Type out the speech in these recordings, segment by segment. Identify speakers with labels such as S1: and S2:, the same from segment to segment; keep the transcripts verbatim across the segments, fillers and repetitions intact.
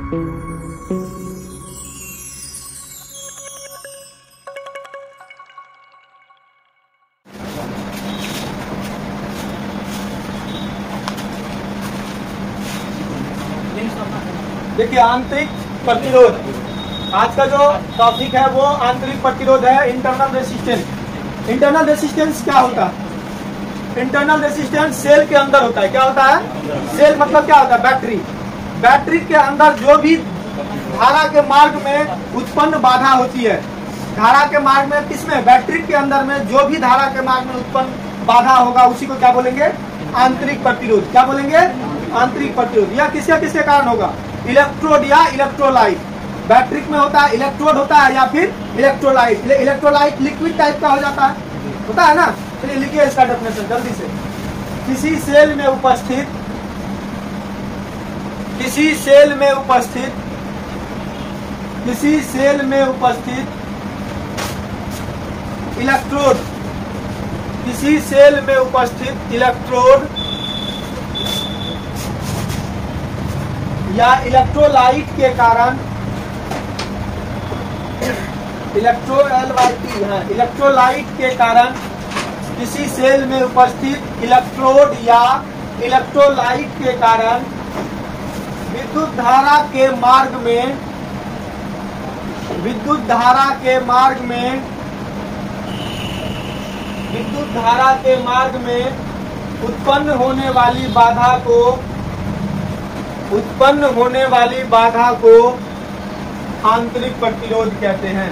S1: देखिए आंतरिक प्रतिरोध, आज का जो टॉपिक है वो आंतरिक प्रतिरोध है, इंटरनल रेसिस्टेंस। इंटरनल रेसिस्टेंस क्या होता है? इंटरनल रेसिस्टेंस सेल के अंदर होता है। क्या होता है? सेल मतलब क्या होता है? बैटरी। बैटरी के अंदर जो भी धारा के मार्ग में उत्पन्न बाधा होती है, धारा के मार्ग में किसमें? बैटरी के अंदर में जो भी धारा के मार्ग में उत्पन्न बाधा होगा उसी को क्या बोलेंगे? आंतरिक प्रतिरोध। क्या बोलेंगे? आंतरिक प्रतिरोध। यह किसके किसके कारण होगा? इलेक्ट्रोड या इलेक्ट्रोलाइट। बैटरी में होता है इलेक्ट्रोड होता है या फिर इलेक्ट्रोलाइट। इलेक्ट्रोलाइट लिक्विड टाइप का हो जाता है, होता है ना। चलिए लिखिए इसका डेफिनेशन जल्दी से। किसी सेल में उपस्थित किसी सेल में उपस्थित किसी सेल में उपस्थित इलेक्ट्रोड किसी सेल में उपस्थित इलेक्ट्रोड या इलेक्ट्रोलाइट के कारण इलेक्ट्रो एल वाई टी हाँ इलेक्ट्रोलाइट के कारण किसी सेल में उपस्थित इलेक्ट्रोड या इलेक्ट्रोलाइट के कारण विद्युत धारा के मार्ग में विद्युत धारा के मार्ग में विद्युत धारा के मार्ग में उत्पन्न होने वाली बाधा को उत्पन्न होने वाली बाधा को आंतरिक प्रतिरोध कहते हैं।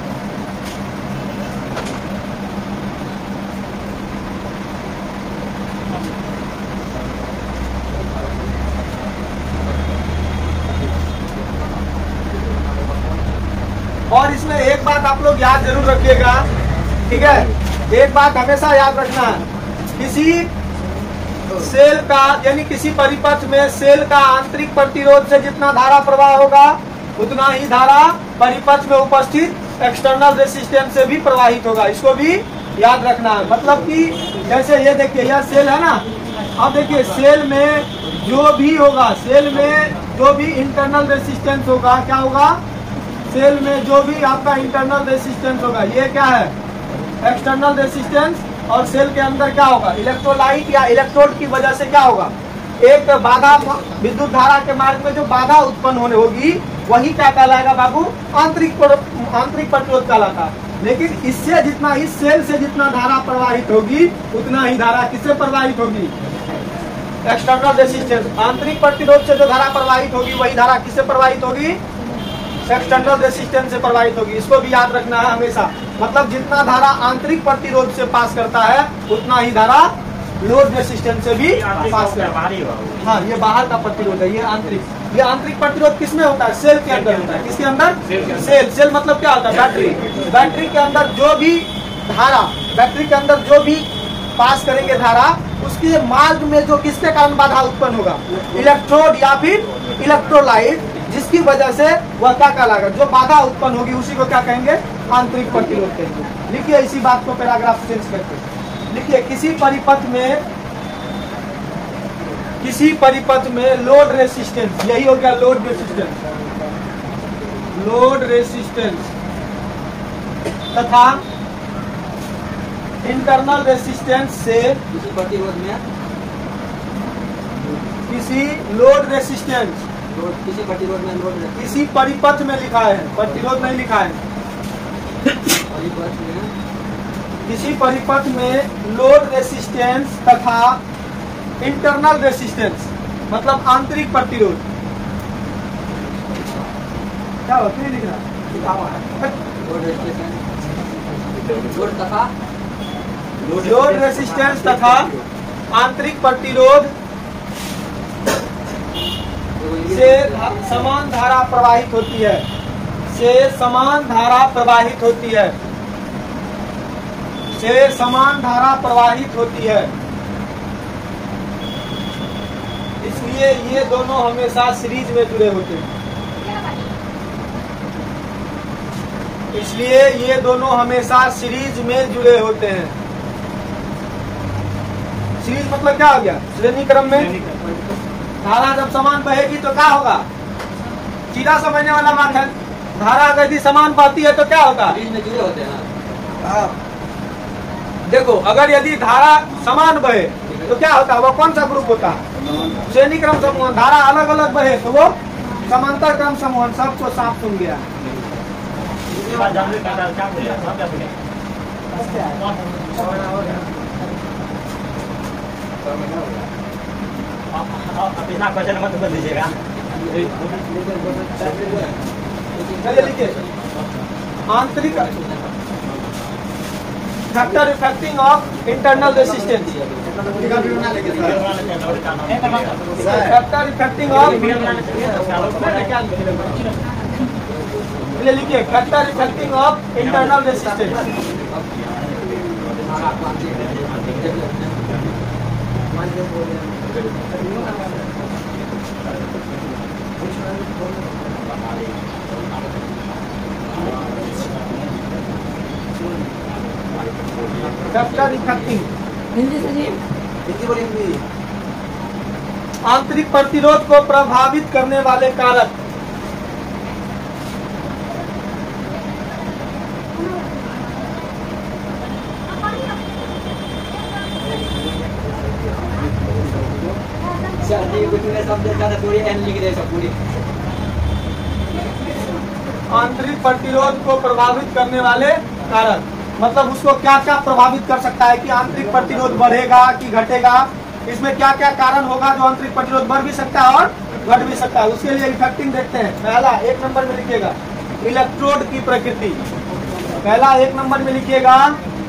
S1: और इसमें एक बात आप लोग याद जरूर रखिएगा, ठीक है? एक बात हमेशा याद रखना, किसी सेल का यानी किसी परिपथ में सेल का आंतरिक प्रतिरोध से जितना धारा प्रवाह होगा उतना ही धारा परिपथ में उपस्थित एक्सटर्नल रेसिस्टेंस से भी प्रवाहित होगा। इसको भी याद रखना है। मतलब कि जैसे ये देखिए यह सेल है ना, अब देखिए सेल में जो भी होगा सेल में जो भी इंटरनल रेसिस्टेंस होगा, क्या होगा? सेल में जो भी आपका इंटरनल रेसिस्टेंस होगा ये क्या है? External resistance. और सेल के अंदर क्या होगा? इलेक्ट्रोलाइट या इलेक्ट्रोड की वजह से क्या होगा? एक बाधा, विद्युत धारा के मार्ग में जो बाधा उत्पन्न होने होगी वही क्या कहलाएगा बाबू? आंतरिक आंतरिक प्रतिरोध कहलाता है। लेकिन इससे जितना इस सेल से जितना धारा प्रवाहित होगी उतना ही धारा किससे प्रवाहित होगी? External resistance. आंतरिक प्रतिरोध से जो धारा प्रवाहित होगी वही धारा किससे प्रवाहित होगी? एक्सटर्नल रेसिस्टेंस से प्रवाहित होगी। इसको भी याद रखना है हमेशा। मतलब जितना धारा आंतरिक प्रतिरोध से पास करता है उतना ही धारा लोड रेसिस्टेंस से भी पास करता है। हाँ, ये बाहर का प्रतिरोध है, ये आंतरिक। ये आंतरिक प्रतिरोध किसमें होता है? सेल के अंदर होता है। किसके अंदर? सेल। सेल मतलब क्या होता है? बैटरी। बैटरी के अंदर जो भी धारा बैटरी के अंदर जो भी पास करेंगे धारा, उसके मार्ग में जो किसके कारण बाधा उत्पन्न होगा? इलेक्ट्रोड या फिर इलेक्ट्रोलाइट, जिसकी वजह से वह क्या कहलाएगा? जो बाधा उत्पन्न होगी उसी को क्या कहेंगे? आंतरिक प्रतिरोध कहेंगे। लिखिए इसी बात को पैराग्राफ चेंज करके लिखिए। किसी परिपथ में किसी परिपथ में लोड रेसिस्टेंस, यही हो गया लोड रेसिस्टेंस, लोड रेसिस्टेंस तथा इंटरनल रेसिस्टेंस से
S2: किसी प्रतिरोध में
S1: किसी लोड रेसिस्टेंस
S2: किसी प्रतिरोध में लोड
S1: किसी परिपथ में लिखा है, प्रतिरोध नहीं लिखा है।
S2: परिपथ में
S1: किसी परिपथ में लोड रेसिस्टेंस तथा इंटरनल रेसिस्टेंस मतलब आंतरिक प्रतिरोध। क्या होता है? लिख रहा
S2: लोड रेसिस्टेंस लोड तथा
S1: लोड रेसिस्टेंस तथा आंतरिक प्रतिरोध से समान धारा प्रवाहित होती है से समान धारा प्रवाहित होती है से समान धारा प्रवाहित होती है इसलिए ये दोनों हमेशा सीरीज में जुड़े होते हैं। इसलिए ये दोनों हमेशा सीरीज में जुड़े होते हैं। सीरीज मतलब क्या हो गया? श्रेणी क्रम में धारा जब समान बहेगी तो क्या होगा? सीधा समझने वाला बात है। धारा अगर यदि समान बहती है तो क्या होगा?
S2: बीच में जुड़े होते हैं ना।
S1: हाँ। देखो अगर यदि धारा समान बहे तो क्या होता है? वो कौन सा ग्रुप होता है? श्रेणी क्रम समूह। धारा अलग अलग बहे तो वो समांतर क्रम समूह। सबको साफ सुन गया।
S3: क्वेश्चन मत बदल दीजिएगा।
S1: चलिए लिखिए आंतरिक factor affecting of internal resistance. Factor affecting of लिखिए factor affecting of internal resistance. Factor affecting
S2: Hindi से जी हिंदी बोलिए हिंदी।
S1: आंतरिक प्रतिरोध को प्रभावित करने वाले कारक।
S2: पूरी एन लिख दे सब पूरी।
S1: आंतरिक प्रतिरोध को प्रभावित करने वाले कारक मतलब उसको क्या क्या प्रभावित कर सकता है कि आंतरिक प्रतिरोध बढ़ेगा कि घटेगा। इसमें क्या क्या कारण होगा जो आंतरिक प्रतिरोध बढ़ भी सकता है और घट भी सकता है। उसके लिए इफेक्टिंग देखते हैं। पहला एक नंबर में लिखिएगा इलेक्ट्रोड की प्रकृति। पहला एक नंबर में लिखिएगा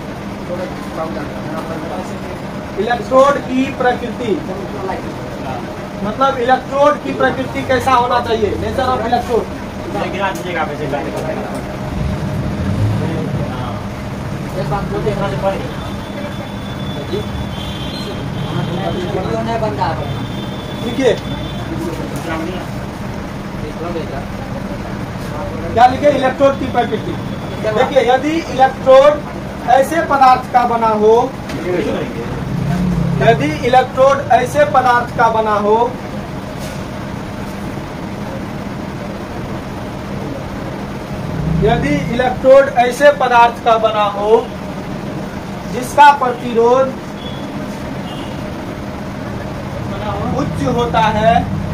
S1: इलेक्ट्रोड की प्रकृति। मतलब इलेक्ट्रोड की प्रकृति कैसा होना चाहिए? Nature of electrode. देखिए क्या लिखे इलेक्ट्रोड की प्रकृति। देखिए यदि इलेक्ट्रोड ऐसे पदार्थ का बना हो यदि इलेक्ट्रोड ऐसे पदार्थ का बना हो यदि इलेक्ट्रोड ऐसे पदार्थ का बना हो जिसका प्रतिरोध उच्च होता है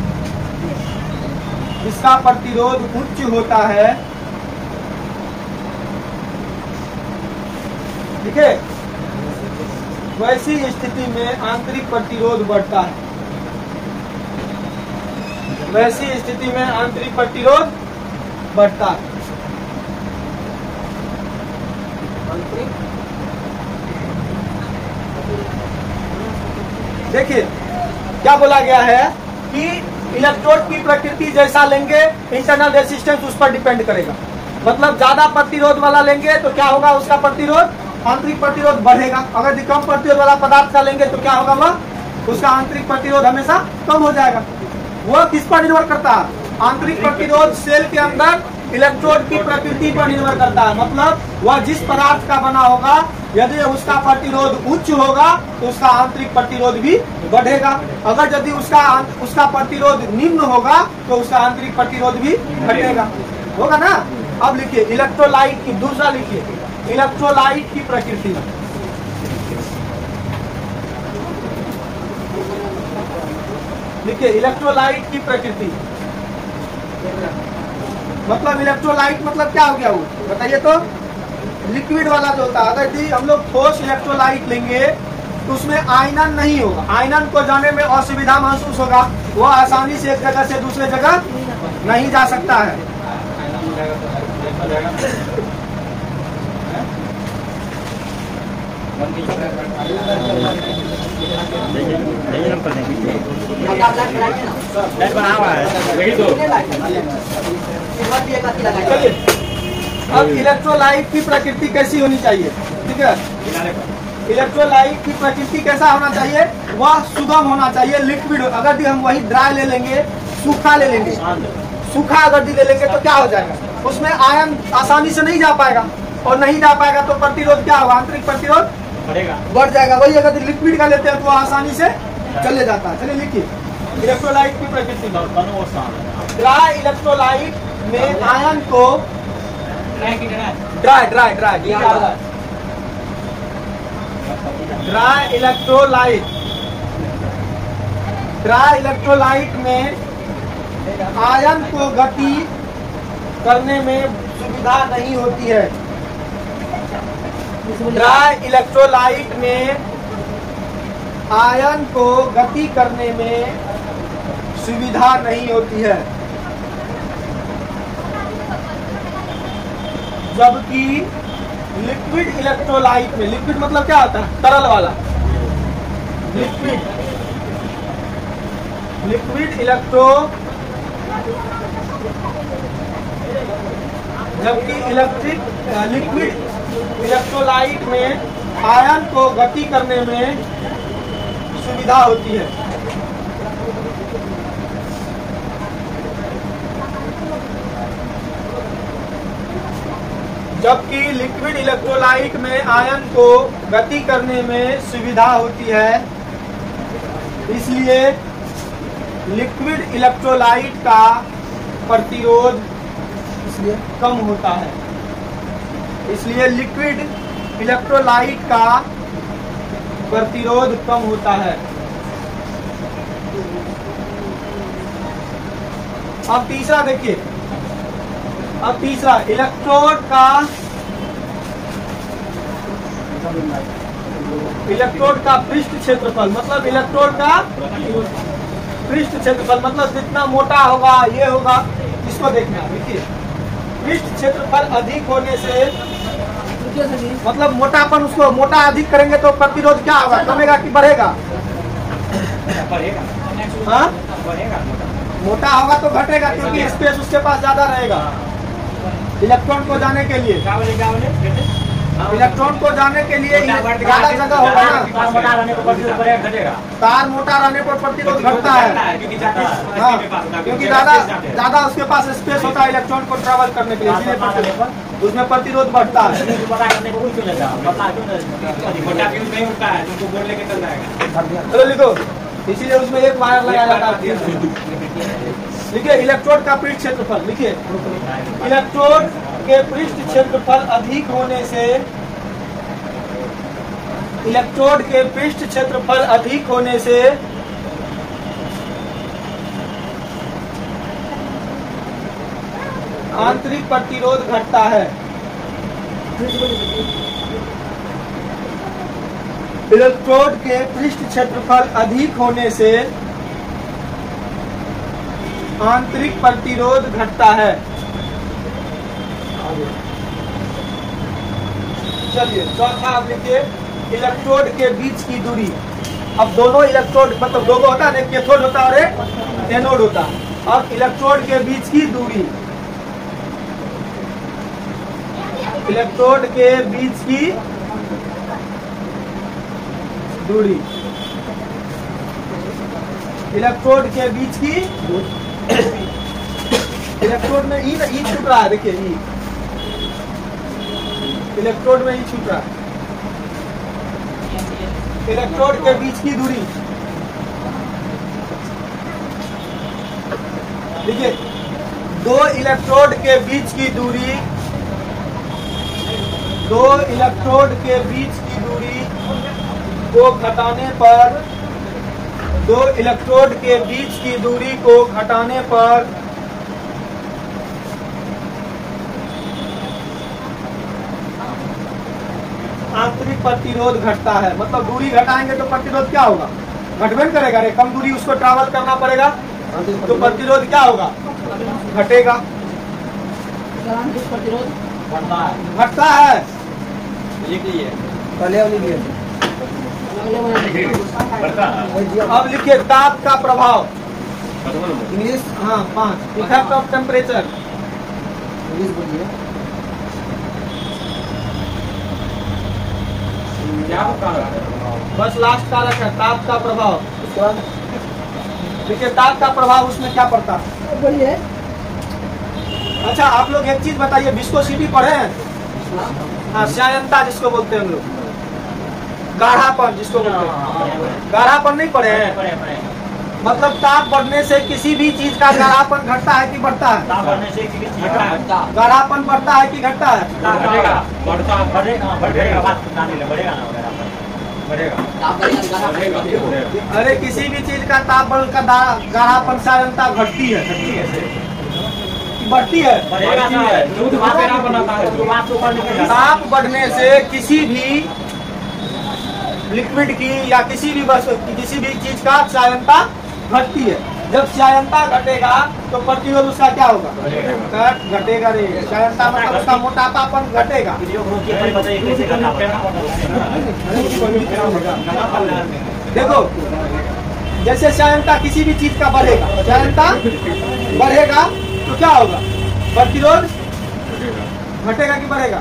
S1: जिसका प्रतिरोध उच्च होता है ठीक है, वैसी स्थिति में आंतरिक प्रतिरोध बढ़ता है। वैसी स्थिति में आंतरिक प्रतिरोध बढ़ता है। देखिए क्या बोला गया है कि इलेक्ट्रोड की प्रकृति जैसा लेंगे इंटरनल रेसिस्टेंस उस पर डिपेंड करेगा। मतलब ज्यादा प्रतिरोध वाला लेंगे तो क्या होगा? उसका प्रतिरोध आंतरिक प्रतिरोध बढ़ेगा। अगर कम प्रतिरोध वाला पदार्थ का लेंगे तो क्या होगा? वह उसका आंतरिक प्रतिरोध हमेशा कम हो जाएगा। वह किस पर निर्भर करता है? आंतरिक प्रतिरोध सेल के अंदर इलेक्ट्रोड की प्रकृति पर निर्भर करता है। मतलब वह जिस पदार्थ का बना होगा यदि उसका प्रतिरोध उच्च होगा तो उसका आंतरिक प्रतिरोध भी बढ़ेगा। अगर यदि उसका उसका प्रतिरोध निम्न होगा तो उसका आंतरिक प्रतिरोध भी घटेगा। होगा ना? अब लिखिए इलेक्ट्रोलाइट की दूसरा लिखिए इलेक्ट्रोलाइट की प्रकृति। लिखिए इलेक्ट्रोलाइट की प्रकृति। मतलब इलेक्ट्रोलाइट मतलब क्या हो गया? वो बताइए तो। लिक्विड वाला जो होता है, अगर हम लोग ठोस इलेक्ट्रोलाइट लेंगे तो उसमें आयनन नहीं होगा। आयनन को जाने में असुविधा महसूस होगा। वो आसानी से एक जगह से दूसरे जगह नहीं जा सकता है। अब इलेक्ट्रोलाइट की प्रकृति कैसी होनी चाहिए? ठीक है, इलेक्ट्रोलाइट की प्रकृति कैसा होना चाहिए? वह सुगम होना चाहिए, लिक्विड। अगर हम वही ड्राई ले लेंगे, सूखा ले लेंगे, सूखा अगर ले लेंगे तो क्या हो जाएगा? उसमें आयन आसानी से नहीं जा पाएगा, और नहीं जा पाएगा तो प्रतिरोध क्या होगा? आंतरिक प्रतिरोध बढ़ जाएगा। वही अगर लिक्विड का लेते हैं तो आसानी से चले जाता है। चलिए लिखिए इलेक्ट्रोलाइट की प्रकृति ड्राई इलेक्ट्रोलाइट में आयन को dry dry dry dry electrolyte dry electrolyte में आयन को गति करने में सुविधा नहीं होती है। ड्राई इलेक्ट्रोलाइट में आयन को गति करने में सुविधा नहीं होती है, जबकि लिक्विड इलेक्ट्रोलाइट में, लिक्विड मतलब क्या होता है? तरल वाला। लिक्विड लिक्विड इलेक्ट्रो जबकि इलेक्ट्रिक लिक्विड इलेक्ट्रोलाइट में आयन को गति करने में सुविधा होती है। जबकि लिक्विड इलेक्ट्रोलाइट में आयन को गति करने में सुविधा होती है, इसलिए लिक्विड इलेक्ट्रोलाइट का प्रतिरोध इसलिए कम होता है। इसलिए लिक्विड इलेक्ट्रोलाइट का प्रतिरोध कम होता है। अब तीसरा देखिए, अब तीसरा इलेक्ट्रोड का इलेक्ट्रोड का पृष्ठ क्षेत्रफल, मतलब इलेक्ट्रोड का पृष्ठ क्षेत्रफल मतलब जितना मोटा होगा ये होगा, इसको देखना। देखिए पृष्ठ क्षेत्रफल अधिक होने से मतलब मोटापन, उसको मोटा अधिक करेंगे तो प्रतिरोध क्या होगा? कमेगा कि बढ़ेगा? हाँ मोटा होगा तो घटेगा, क्योंकि स्पेस उसके पास ज्यादा रहेगा इलेक्ट्रॉन को जाने के लिए। इलेक्ट्रॉन को जाने के लिए ज्यादा जगह होगा ना। तार मोटा रहने पर प्रतिरोध घटता है, हाँ, क्योंकि ज्यादा ज्यादा उसके पास स्पेस होता है इलेक्ट्रॉन को ट्रैवल करने के लिए, इसलिए उसमें प्रतिरोध बढ़ता है। चलो लिखो, इसीलिए उसमें एक वायर लगाया जाता है। लिखिए इलेक्ट्रोड का पृष्ठ क्षेत्रफल, लिखिए इलेक्ट्रोड के पृष्ठ क्षेत्रफल अधिक होने से इलेक्ट्रोड के पृष्ठ क्षेत्रफल अधिक होने से आंतरिक प्रतिरोध घटता है। इलेक्ट्रोड के पृष्ठ क्षेत्रफल अधिक होने से आंतरिक प्रतिरोध घटता है। चलिए चौथा आप लिखिए इलेक्ट्रोड के बीच की दूरी। अब दोनों इलेक्ट्रोड मतलब दो होता है, एक कैथोड होता है और एक एनोड होता है। अब इलेक्ट्रोड के बीच की दूरी, इलेक्ट्रोड के बीच की दूरी, इलेक्ट्रोड के बीच की इलेक्ट्रोड में ई ई छूट रहा है, देखिए ई इलेक्ट्रोड में ई छूट रहा है। इलेक्ट्रोड के बीच की दूरी देखिए, दो इलेक्ट्रोड के बीच की दूरी दो इलेक्ट्रोड के बीच की दूरी को घटाने पर दो इलेक्ट्रोड के बीच की दूरी को घटाने पर आंतरिक प्रतिरोध घटता है। मतलब दूरी घटाएंगे तो प्रतिरोध क्या होगा? घटबे करेगा रे, कम दूरी उसको ट्रैवल करना पड़ेगा तो प्रतिरोध क्या होगा? घटेगा, घटता है।
S2: लिख लीजिए,
S1: पहले लिखिए। अब लिखिए ताप का प्रभाव, इंग्लिश हाँ पाँच, इफेक्ट ऑफ टेम्परेचर। इंग्लिश बोलिए। बस लास्ट कारक है ताप का प्रभाव। देखिए ताप का प्रभाव उसमें क्या पड़ता है? बोलिए। अच्छा आप लोग एक चीज बताइए, विस्कोसिटी पढ़े हैं? हाँ श्यायनता जिसको बोलते हैं हम लोग, गाढ़ापन जिसको बोलते हैं, गाढ़ापन नहीं पढ़े हैं? मतलब ताप बढ़ने से किसी भी चीज का गाढ़ापन घटता है कि बढ़ता है?
S3: ताप बढ़ने से किसी चीज का
S1: गाढ़ापन बढ़ता है कि घटता है?
S3: बढ़ेगा, बढ़ता बढ़ेगा, बढ़ेगा, बात बताने ले, बढ़ेगा ना वगैरह बढ़ेगा।
S1: अरे किसी भी चीज का ताप बढ़ का गाढ़ापन साधारणता घटती है कि बढ़ती है?
S3: बढ़ेगा ना, दूध वगैरह बनाता है, तो बात ऊपर निकल
S1: ताप बढ़ने से किसी भी लिक्विड की या किसी भी वस्तु किसी भी चीज का क्षारीयता घटती है। जब क्षारीयता घटेगा तो प्रतिरोध उसका क्या होगा? घट घटेगा रे। क्षारीयता मतलब उसका मोटापापन घटेगा। देखो जैसे क्षारीयता किसी भी चीज का बढ़ेगा, क्षारीयता बढ़ेगा तो क्या होगा? प्रतिरोध घटेगा कि बढ़ेगा?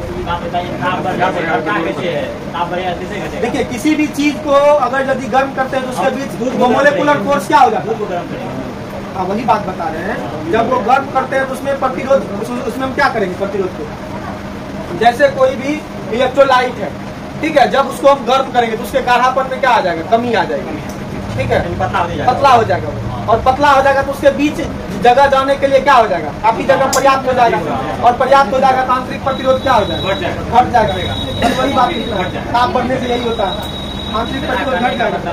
S1: देखिए किसी भी चीज को अगर यदि गर्म करते हैं तो उसके बीच मोलेकुलर फोर्स क्या होगा? हाँ वही बात बता रहे हैं। जब वो गर्म करते हैं तो उसमें प्रतिरोध उसमें हम क्या करेंगे? प्रतिरोध को जैसे कोई भी इलेक्ट्रोलाइट है, ठीक है, जब उसको हम गर्म करेंगे तो उसके गाढ़ापन में क्या आ जाएगा? कमी आ जाएगी, ठीक है, पतला हो जाएगा। और पतला हो जाएगा तो उसके बीच जगह जाने के लिए क्या हो जाएगा? काफी जगह पर्याप्त हो जाएगा और पर्याप्त हो जाएगा तो आंतरिक प्रतिरोध क्या हो जाएगा? घट जाएगा। वही बात ताप बढ़ने से यही होता है, आंतरिक प्रतिरोध घट जाएगा।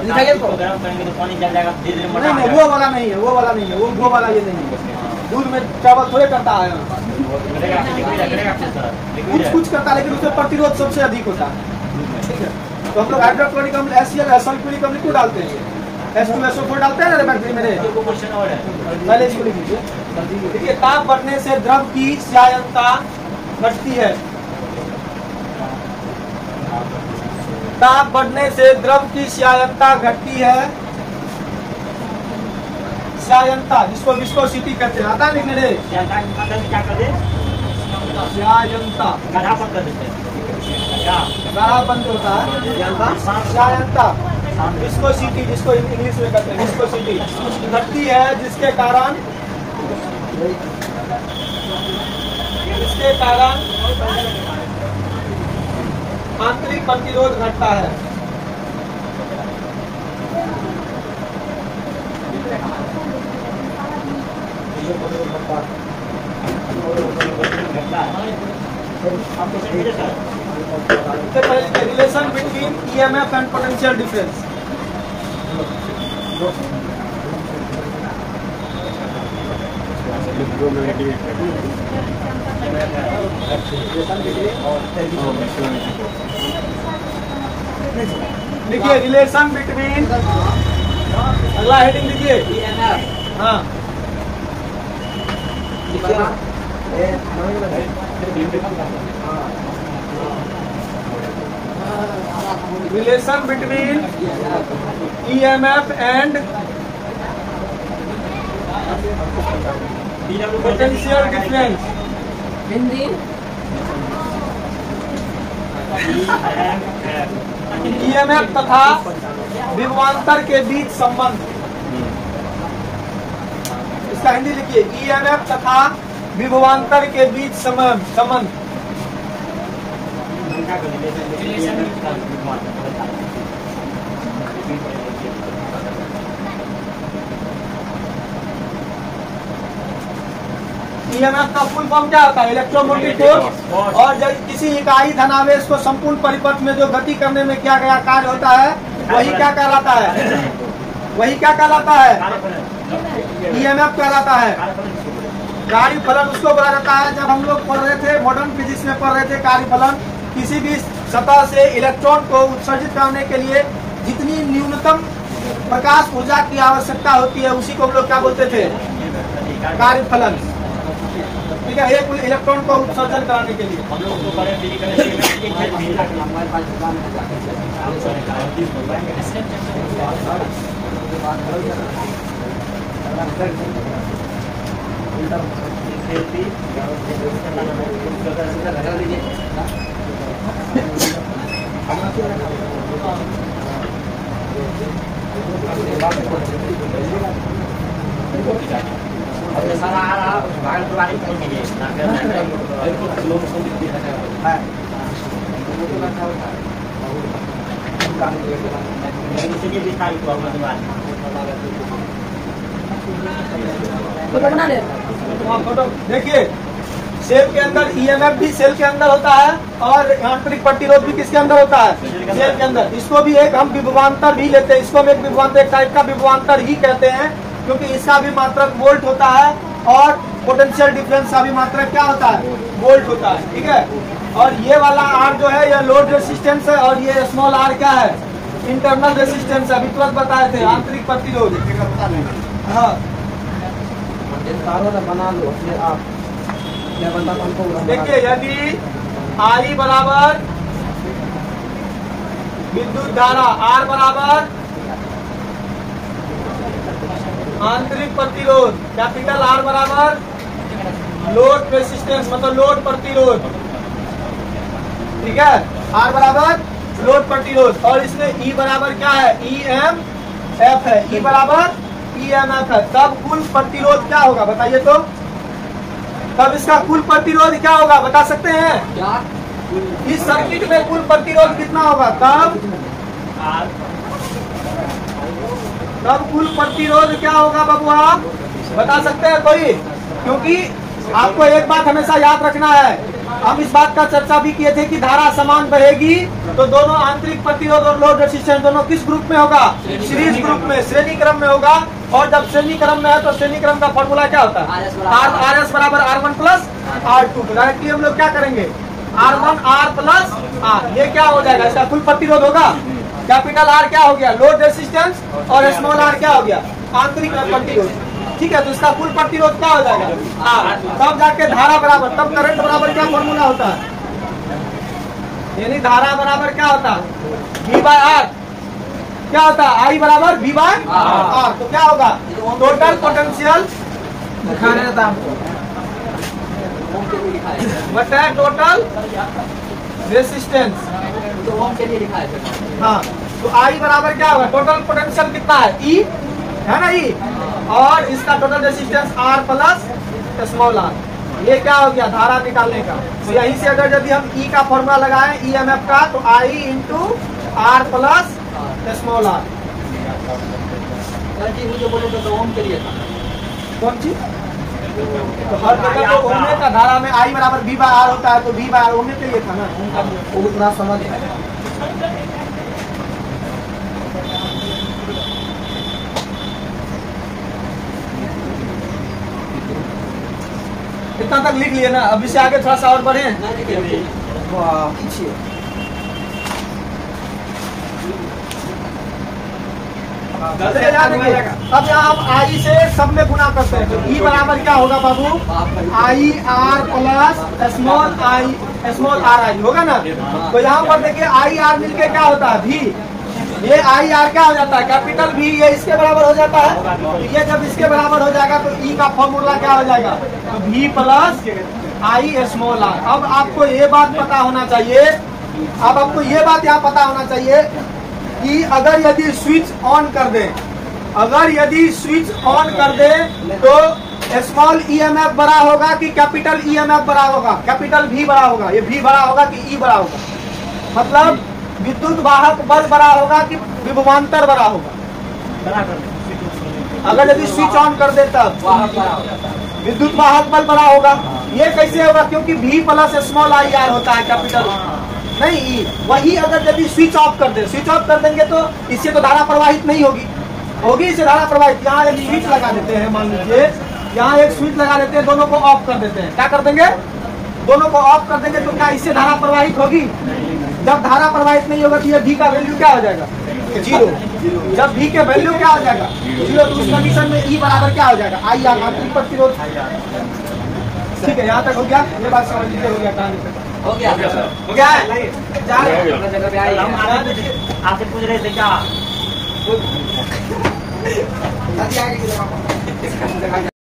S1: नहीं नहीं वो वाला नहीं है, वो वाला नहीं है, वो वो वाला ये नहीं है। दूध में ट्रैवल थोड़े करता है, कुछ कुछ करता है लेकिन उसमें प्रतिरोध सबसे अधिक होता है, ठीक है। तो हम लोग हाइड्रोक्लोरिक अम्ल एस सी एल सल्फ्यूरिक अम्ल क्यों डालते हैं? S two S O four डालते हैं ना बैटरी में। पहले इसको लिख लीजिए। देखिए ताप बढ़ने से द्रव की क्षारीयता घटती है। ताप बढ़ने से द्रव की क्षारीयता घटती है। क्षारीयता जिसको विस्कोसिटी कहते हैं, आता लिखने रे।
S3: क्या कर दे?
S1: क्षारीयता
S3: गाढ़ापन कर देते हैं।
S1: गाढ़ापन जो होता है क्षारीयता, विस्कोसिटी जिसको इंग्लिश में कहते हैं विस्कोसिटी घटती है, जिसके कारण जिसके कारण आंतरिक प्रतिरोध घटता है। Relation between E M F and potential difference. देखिए रिलेशन बिटवीन, अगला हेडिंग लिखिए। हाँ relation between E M F and potential difference.
S4: Hindi
S1: E M F तथा विभवांतर के बीच संबंध। इसका हिंदी लिखिए, ई एम एफ तथा विभवांतर के बीच संबंध संबंध ई एम एफ का फुल फॉर्म क्या होता है? Electromotive force. और जब किसी इकाई धनावेश को संपूर्ण परिपथ में जो गति करने में किया गया कार्य होता है वही क्या कहलाता है? वही क्या कहलाता है? ई एम एफ कहलाता है। कार्य फलन उसको बोला जाता है, जब हम लोग पढ़ रहे थे मॉडर्न फिजिक्स में पढ़ रहे थे, कार्य फलन किसी भी सतह से इलेक्ट्रॉन को उत्सर्जित करने के लिए जितनी न्यूनतम प्रकाश ऊर्जा की आवश्यकता होती है उसी को हम लोग क्या बोलते थे? कार्य फलन। ठीक है, एक इलेक्ट्रॉन को उत्सर्जन कराने के लिए।
S3: हम लोग तो बड़े सारा आ रहा भागल तो नहीं है।
S4: फोटो बना ले।
S1: हाँ, फोटो देखिए, सेल के अंदर ईएमएफ भी सेल के अंदर होता है और आंतरिक प्रतिरोध भी किसके अंदर होता है? सेल के अंदर। इसको भी एक हम विभवांतर भी लेते हैं, इसको हम एक विभवांतर, एक टाइप का विभवांतर ही कहते हैं, क्योंकि इसका भी मात्रक वोल्ट होता है और पोटेंशियल डिफरेंस का भी मात्रक क्या होता है? वोल्ट होता है। ठीक है, और ये वाला आर जो है यह लोड रेसिस्टेंस है और ये स्मॉल आर क्या है? इंटरनल रेसिस्टेंस है। अभी तुरंत बताए थे आंतरिक प्रतिरोध। हाँ,
S4: बना लो आप।
S1: देखिए, यदि आई बराबर विद्युत धारा, आर बराबर आंतरिक प्रतिरोध, कैपिटल आर बराबर लोड रेसिस्टेंस मतलब लोड प्रतिरोध। ठीक है, आर बराबर लोड प्रतिरोध और इसमें ई बराबर क्या है? ई एम एफ है। ई बराबर ई एम एफ है। तब कुल प्रतिरोध क्या होगा बताइए तो? तब इसका कुल प्रतिरोध क्या होगा बता सकते हैं? इस सर्किट में कुल प्रतिरोध कितना होगा? तब तब कुल प्रतिरोध क्या होगा बबुआ? बता सकते हैं कोई? क्योंकि आपको एक बात हमेशा याद रखना है, हम इस बात का चर्चा भी किए थे कि धारा समान बहेगी तो दोनों आंतरिक प्रतिरोध और लोड रेसिस्टेंस दोनों किस ग्रुप में होगा? सीरीज ग्रुप में, श्रेणी क्रम में होगा। और जब श्रेणी क्रम में है तो श्रेणी क्रम का फॉर्मूला क्या होता है? आर एस बराबर R one plus R two. Directly हम लोग क्या करेंगे? R one R plus R, ये क्या हो जाएगा? इसका कुल प्रतिरोध होगा। कैपिटल आर क्या हो गया? लोड रेसिस्टेंस और स्मॉल आर क्या हो गया? आंतरिक प्रतिरोध। ठीक है, तो इसका कुल प्रतिरोध क्या हो जाएगा? आर। तब जाके धारा बराबर, तब करंट बराबर क्या फॉर्मूला होता है? यानी धारा बराबर क्या होता है? V by R. क्या होता है? आई बराबर V बाय आर। तो क्या होगा? टोटल पोटेंशियल दिखाने देता बटा टोटल रेसिस्टेंस। हाँ, तो आई बराबर क्या होगा? टोटल पोटेंशियल कितना है? ई है ना, ई, और इसका total resistance R plus small R. ये क्या हो गया? धारा निकालने का। तो यहीं से अगर यदि हम ई का फॉर्मूला लगाएं ई एम एफ का, तो I into R plus small R.
S4: मुझे बोले तो ओम के लिए था।
S1: कौन चीज? तो हर जगह तो ओम का धारा में आई बराबर वी बाय आर होता है, तो वी बाय आर ओम के लिए था ना। वो उतना समझ इतना तक लिख लिए ना। अभी से आगे थोड़ा सा और बढ़े। अब यहाँ हम आई से सब में गुना करते हैं, तो ई बराबर क्या होगा बाबू? I R plus small I small R I होगा ना। तो यहाँ पर देखिए आई आर मिलके क्या होता है? भी। ये आई आर क्या हो जाता है? कैपिटल भी। ये इसके बराबर हो जाता है। तो ये जब इसके बराबर हो जाएगा तो ई का फॉर्मूला क्या हो जाएगा? तो भी प्लस आई स्मॉल आर। अब आपको ये बात पता होना चाहिए, अब आपको ये बात यहाँ पता होना चाहिए कि अगर यदि स्विच ऑन कर दे, अगर यदि स्विच ऑन कर दे तो स्मॉल ईएमएफ बड़ा होगा कि कैपिटल ईएमएफ बड़ा होगा? कैपिटल भी बड़ा होगा। ये भी बड़ा होगा कि ई बड़ा होगा? मतलब विद्युत वाहक बल बड़ा होगा कि विभवांतर बड़ा होगा? अगर यदि स्विच ऑन कर दे तब विद्युत वाहक बल बड़ा होगा। ये कैसे होगा? क्योंकि भी प्लस स्मॉल आई आर होता है, कैपिटल नहीं ई। वही अगर यदि स्विच ऑफ कर दे, स्विच ऑफ कर देंगे तो इससे तो धारा प्रवाहित नहीं होगी, होगी इससे धारा प्रवाहित। यहाँ एक स्विच लगा देते हैं, मान लीजिए यहाँ एक स्विच लगा देते हैं, दोनों को ऑफ कर देते हैं। क्या कर देंगे? दोनों को ऑफ कर देंगे तो क्या इससे धारा प्रवाहित होगी? जब धारा प्रवाहित नहीं होगा तो ये भी का वैल्यू क्या हो जाएगा? जीरो। जब भी के वैल्यू क्या हो जाएगा? जीरो। तो उस कंडीशन में ई बराबर क्या हो जाएगा? आई आर आंतरिक प्रतिरोध। ठीक है, यहाँ तक हो गया। ये बात समझ लीजिए, हो गया कहानी तक।
S4: हो गया
S1: हो गया है? जा रहे हैं
S4: अपना जगह पे आई।
S3: आपसे पूछ रहे थे क्या?